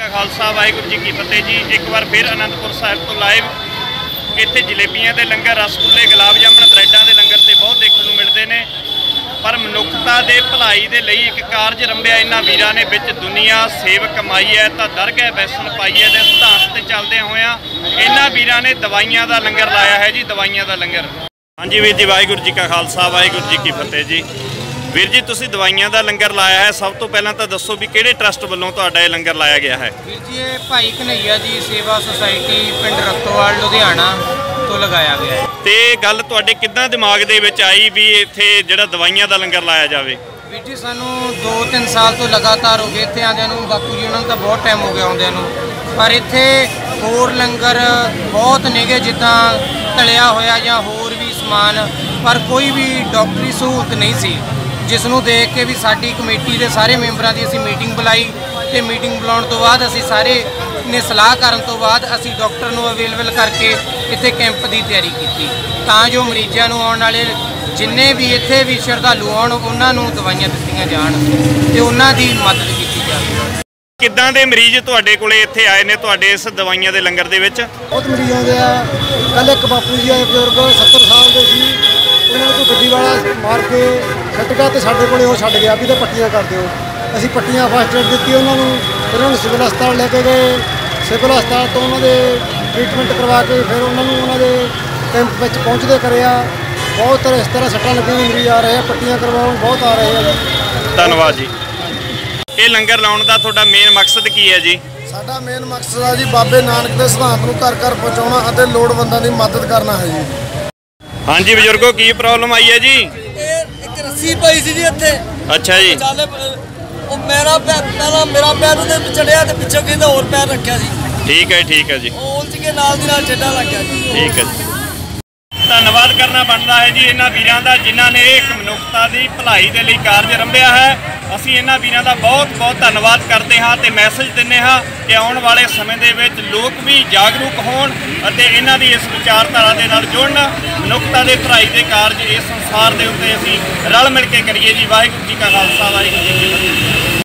का खालसा वाहिगुरू जी की फतेह जी। एक बार फिर आनंदपुर साहिब तो लाइव इत्थे जलेबियां दे लंगर, रसगुल्ले, गुलाब जामुन, ब्रैडां दे लंगर ते बहुत देखने को मिलते हैं। पर मनुखता दे भलाई दे लई एक कारज रंभिया इन्हां वीरां ने विच दुनिया सेवक कमाई है तां दरगह वैसन पाई है दे सिद्धांत ते चलदे होया इन्हां वीरां ने दवाइयां दा लंगर लाया है जी, दवाइयां दा लंगर। हाँ जी वीर जी, वाहिगुरू जी का खालसा वाहिगुरू जी की फतेह जी। ਵੀਰ ਜੀ ਤੁਸੀਂ ਦਵਾਈਆਂ ਦਾ ਲੰਗਰ ਲਾਇਆ ਹੈ, ਸਭ ਤੋਂ ਪਹਿਲਾਂ ਤਾਂ ਦੱਸੋ ਵੀ ਕਿਹੜੇ ਟਰਸਟ ਵੱਲੋਂ ਤੁਹਾਡਾ ਇਹ ਲੰਗਰ ਲਾਇਆ ਗਿਆ ਹੈ? ਵੀਰ ਜੀ ਇਹ ਭਾਈ ਕਨਈਆ ਜੀ ਸੇਵਾ ਸੁਸਾਇਟੀ ਪਿੰਡ ਰਤੋਵਾਲ ਲੁਧਿਆਣਾ ਤੋਂ ਲਗਾਇਆ ਗਿਆ ਹੈ। ਤੇ ਗੱਲ ਤੁਹਾਡੇ ਕਿੱਦਾਂ ਦਿਮਾਗ ਦੇ ਵਿੱਚ ਆਈ ਵੀ ਇੱਥੇ ਜਿਹੜਾ ਦਵਾਈਆਂ ਦਾ ਲੰਗਰ ਲਾਇਆ ਜਾਵੇ? ਵੀਰ ਜੀ ਸਾਨੂੰ 2-3 ਸਾਲ ਤੋਂ ਲਗਾਤਾਰ ਹੋ ਗਏ ਇੱਥੇ ਆਉਂਦਿਆਂ ਨੂੰ। ਬਾਪੂ ਜੀ ਉਹਨਾਂ ਨੂੰ ਤਾਂ ਬਹੁਤ ਟਾਈਮ ਹੋ ਗਿਆ ਆਉਂਦਿਆਂ ਨੂੰ, ਪਰ ਇੱਥੇ ਹੋਰ ਲੰਗਰ ਬਹੁਤ ਨੇਗੇ ਜਿੱਦਾਂ ਤਲਿਆ ਹੋਇਆ ਜਾਂ ਹੋਰ ਵੀ ਸਮਾਨ, ਪਰ ਕੋਈ ਵੀ ਡਾਕਟਰੀ ਸਹੂਲਤ ਨਹੀਂ ਸੀ, ਜਿਸ ਨੂੰ ਦੇਖ ਕੇ ਵੀ ਸਾਡੀ ਕਮੇਟੀ ਦੇ ਸਾਰੇ ਮੈਂਬਰਾਂ ਦੀ ਅਸੀਂ ਮੀਟਿੰਗ ਬੁਲਾਈ ਤੇ ਮੀਟਿੰਗ ਬੁਲਾਉਣ ਤੋਂ ਬਾਅਦ ਅਸੀਂ ਸਾਰੇ ਨੇ ਸਲਾਹ ਕਰਨ ਤੋਂ ਬਾਅਦ ਅਸੀਂ ਡਾਕਟਰ ਨੂੰ ਅਵੇਲੇਬਲ ਕਰਕੇ ਇੱਥੇ ਕੈਂਪ ਦੀ ਤਿਆਰੀ ਕੀਤੀ ਤਾਂ ਜੋ ਮਰੀਜ਼ਾਂ ਨੂੰ ਆਉਣ ਵਾਲੇ ਜਿੰਨੇ ਵੀ ਇੱਥੇ ਵੀ ਸ਼ਰਧਾਲੂ ਆਉਣ ਉਹਨਾਂ ਨੂੰ ਦਵਾਈਆਂ ਦਿੱਤੀਆਂ ਜਾਣ ਤੇ ਉਹਨਾਂ ਦੀ ਮਦਦ ਕੀਤੀ ਜਾਵੇ। ਕਿੱਦਾਂ ਦੇ ਮਰੀਜ਼ ਤੁਹਾਡੇ ਕੋਲੇ ਇੱਥੇ ਆਏ ਨੇ ਤੁਹਾਡੇ ਇਸ ਦਵਾਈਆਂ ਦੇ ਲੰਗਰ ਦੇ ਵਿੱਚ? ਬਹੁਤ ਮਰੀਜ਼ ਆਉਂਦੇ ਆ। ਕੱਲ੍ਹ ਇੱਕ ਬਾਪੂ ਜੀ ਆਏ ਬਜ਼ੁਰਗ 70 ਸਾਲ ਦੇ ਸੀ, ਉਹਨਾਂ ਨੂੰ ਗੱਡੀ ਵਾਲਾ ਮਾਰ ਕੇ ਛੱਡ ਗਿਆ ਤੇ ਸਾਡੇ ਕੋਲੇ ਉਹ ਛੱਡ ਗਿਆ ਵੀ ਤੇ ਪੱਟੀਆਂ ਕਰ ਦਿਓ। ਅਸੀਂ ਪੱਟੀਆਂ ਫਸਟ ਏਡ ਦਿੱਤੀ ਉਹਨਾਂ ਨੂੰ, ਫਿਰ ਉਹਨਾਂ ਨੂੰ ਸਿਵਲ ਹਸਪਤਾਲ ਲੈ ਕੇ ਗਏ। ਸਿਵਲ ਹਸਪਤਾਲ ਤੋਂ ਉਹਨਾਂ ਦੇ ਟ੍ਰੀਟਮੈਂਟ ਕਰਵਾ ਕੇ ਫਿਰ ਉਹਨਾਂ ਨੂੰ ਉਹਨਾਂ ਦੇ ਕੈਂਪ ਵਿੱਚ ਪਹੁੰਚਦੇ ਕਰਿਆ। ਬਹੁਤ ਇਸ ਤਰ੍ਹਾਂ ਸੱਟਾਂ ਲੱਗੀਆਂ ਮਰੀਜ਼ ਆ ਰਹੇ ਆ, ਪੱਟੀਆਂ ਕਰਵਾਉਣ ਬਹੁਤ ਆ ਰਹੇ ਆ ਜੀ। ਧੰਨਵਾਦ ਜੀ। ਇਹ ਲੰਗਰ ਲਾਉਣ ਦਾ ਤੁਹਾਡਾ ਮੇਨ ਮਕਸਦ ਕੀ ਹੈ ਜੀ? ਸਾਡਾ ਮੇਨ ਮਕਸਦ ਆ ਜੀ ਬਾਬੇ ਨਾਨਕ ਦੇ ਸਿਧਾਂਤ ਨੂੰ ਘਰ ਘਰ ਪਹੁੰਚਾਉਣਾ ਅਤੇ ਲੋੜਵੰਦਾਂ ਦੀ ਮਦਦ ਕਰਨਾ ਹੈ ਜੀ। ਹਾਂਜੀ ਬਜ਼ੁਰਗੋ, ਕੀ ਪ੍ਰੋਬਲਮ ਆਈ ਹੈ ਜੀ? ਇਹ ਇੱਕ ਰੱਸੀ ਪਈ ਸੀ ਜੀ ਇੱਥੇ। ਅੱਛਾ ਜੀ। ਉਹ ਮੇਰਾ ਪੈਰ ਉਹਦੇ ਚੜਿਆ ਤੇ ਪਿੱਛੇ ਕਹਿੰਦਾ ਹੋਰ ਪੈਰ ਰੱਖਿਆ ਸੀ। ਠੀਕ ਹੈ ਜੀ। ਉਹ ਉਲਝ ਕੇ ਨਾਲ ਦੀ ਨਾਲ ਟੇਢਾ ਲੱਗ ਗਿਆ ਜੀ। ਠੀਕ ਹੈ ਜੀ। ਧੰਨਵਾਦ ਕਰਨਾ ਬਣਦਾ ਹੈ ਜੀ ਇਹਨਾਂ ਵੀਰਾਂ ਦਾ ਜਿਨ੍ਹਾਂ ਨੇ ਇੱਕ ਮਨੁੱਖਤਾ ਦੀ ਭਲਾਈ ਦੇ ਲਈ ਕਾਰਜ ਰੰਭਿਆ ਹੈ। ਅਸੀਂ ਇਹਨਾਂ ਵੀਰਾਂ ਦਾ ਬਹੁਤ ਬਹੁਤ ਧੰਨਵਾਦ ਕਰਦੇ ਹਾਂ ਤੇ ਮੈਸੇਜ ਦਿੰਦੇ ਹਾਂ ਕਿ ਆਉਣ ਵਾਲੇ ਸਮੇਂ ਦੇ ਵਿੱਚ ਲੋਕ ਵੀ ਜਾਗਰੂਕ ਹੋਣ ਅਤੇ ਇਹਨਾਂ ਦੀ ਇਸ ਵਿਚਾਰਧਾਰਾ ਦੇ ਨਾਲ ਜੁੜਨ। ਮਨੁੱਖਤਾ ਦੇ ਭਲਾਈ ਦੇ ਕਾਰਜ ਇਸ ਸੰਸਾਰ ਦੇ ਉੱਤੇ ਅਸੀਂ ਰਲ ਮਿਲ ਕੇ ਕਰੀਏ ਜੀ। ਵਾਹਿਗੁਰੂ ਜੀ ਕਾ ਖਾਲਸਾ ਵਾਹਿਗੁਰੂ ਜੀ ਕੀ ਫਤਿਹ।